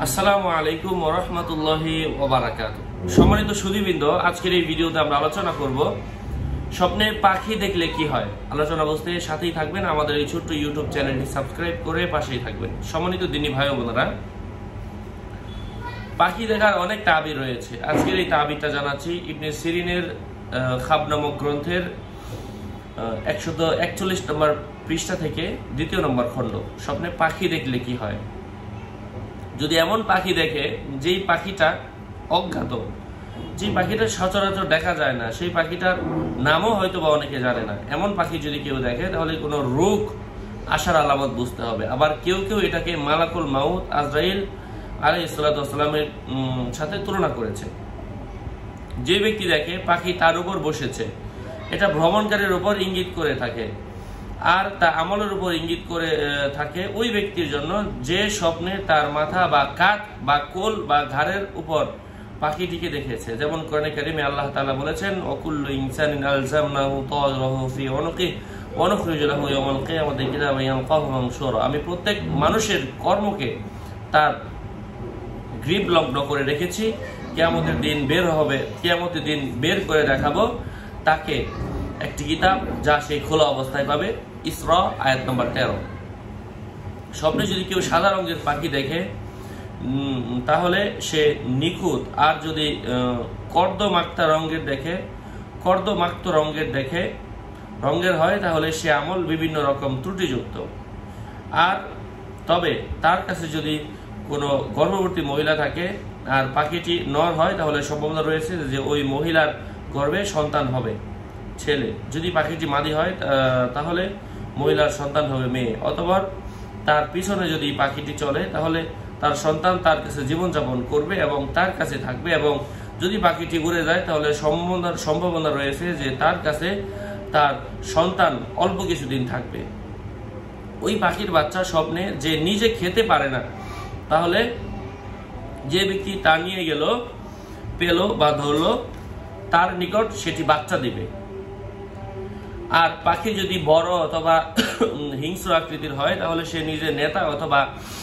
আসসালামু আলাইকুম ওয়া রাহমাতুল্লাহি ওয়া বারাকাতুহু। সম্মানিত সুধীবৃন্দ, আজকের এই ভিডিওতে আমরা আলোচনা করব স্বপ্নে পাখি দেখলে কি হয়। আলোচনা বলতে সাথেই থাকবেন, আমাদের এই ছোট্ট ইউটিউব চ্যানেলটি সাবস্ক্রাইব করে পাশেই থাকবেন। সম্মানিত দিনী ভাই ও বোনেরা, পাখি দেখার অনেক তাবির রয়েছে। আজকের এই তাবিরটা জানাচ্ছি ইবনে সিরিনের খাব নামক গ্রন্থের 141 নম্বর পৃষ্ঠা থেকে 2 নম্বর খণ্ড। স্বপ্নে পাখি দেখলে কি হয়। যদি এমন পাখি দেখে যেই পাখিটা অজ্ঞাত, যে পাখিটা সচরাচর দেখা যায় না, সেই পাখিটার নামও হয়তো বা অনেকে জানে না, এমন পাখি যদি কেউ দেখে তাহলে কোনো রোগ আসার আলামত বুঝতে হবে। আবার কেউ কেউ এটাকে মালাকুল মাউত আজরাইল আলাইহিস সালাতু ওয়াস সালামের সাথে তুলনা করেছে। যে ব্যক্তি দেখে পাখি তার উপর বসেছে, এটা ভ্রমণকারীর উপর ইঙ্গিত করে থাকে, আর তা আমলের উপর ইঙ্গিত করে থাকে ওই ব্যক্তির জন্য যে স্বপ্নে তার মাথা বা কাঁধ বা কোল বা ঘাড়ের উপর পাখিটিকে দেখেছে। যেমন কোরআনে কারিমে আল্লাহ তাআলা বলেছেন, ওয়াকুল্লু ইনসানিন আলজামনাহু তায়রাহু ফি উনুকিহি ওয়া নুখরিজু লাহু ইয়াওমাল কিয়ামাতি কিতাবান ইয়ালকাহু মানশুরা। আমি প্রত্যেক মানুষের কর্মকে তার গ্রিপ লগ্ন করে রেখেছি, কিয়ামতের দিন বের হবে, কিয়ামতের দিন বের করে দেখাবো তাকে একটি কিতাব যা সে খোলা অবস্থায় পাবে। ইসরা আয়াত নম্বর 13। স্বপ্নে যদি কেউ সাদা রঙের পাখি দেখে তাহলে সে নিখুঁত, আর যদি কর্দমাক্ত রঙের হয় তাহলে সে আমল বিভিন্ন রকম ত্রুটিযুক্ত। আর তবে তার কাছে যদি কোনো গর্ভবতী মহিলা থাকে আর পাখিটি নর হয় তাহলে সম্ভাবনা রয়েছে যে ওই মহিলার গর্ভে সন্তান হবে ছেলে। যদি পাখিটি মাদি হয় তাহলে মহিলার সন্তান হবে মেয়ে। অথবা তার পিছনে যদি পাখিটি চলে তাহলে তার সন্তান তার কাছে জীবনযাপন করবে এবং তার কাছে থাকবে। এবং যদি পাখিটি উড়ে যায় তাহলে সম্ভাবনা রয়েছে যে তার কাছে তার সন্তান অল্প কিছুদিন থাকবে। ওই পাখির বাচ্চা স্বপ্নে যে নিজে খেতে পারে না, তাহলে যে ব্যক্তি তা নিয়ে পেল বা ধরলো তার নিকট সেটি বাচ্চা দিবে। আর পাখি যদি বড় অথবা হিংস্র আকৃতির হয় তাহলে সে নিজে নেতা অথবা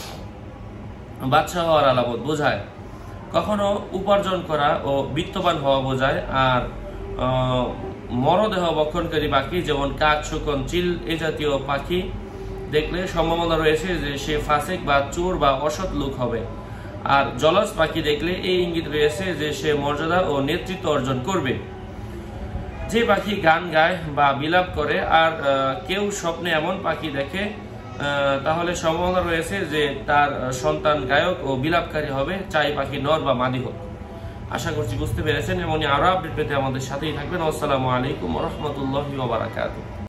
বাদশা হওয়ার আলামত বোঝায়। কখনো উপার্জন করা ও বিত্তবান হওয়া বোঝায়। আর মরদেহ বক্ষণকারী পাখি যেমন কাক, শকুন, চিল এ জাতীয় পাখি দেখলে সম্ভাবনা রয়েছে যে সে ফাসিক বা চোর বা অসৎ লোক হবে। আর জলজ পাখি দেখলে এই ইঙ্গিত রয়েছে যে সে মর্যাদা ও নেতৃত্ব অর্জন করবে। যে পাখি গান গায় বা বিলাপ করে আর কেউ স্বপ্নে এমন পাখি দেখে তাহলে সম্ভাবনা রয়েছে যে তার সন্তান গায়ক ও বিলাপকারী হবে, চাই পাখি নর বা মাদি হোক। আশা করছি বুঝতে পেরেছেন। এমনই আরো আপডেট পেতে আমাদের সাথেই থাকবেন। আসসালামু আলাইকুম ওয়া রাহমাতুল্লাহি ওয়া বারাকাতুহু।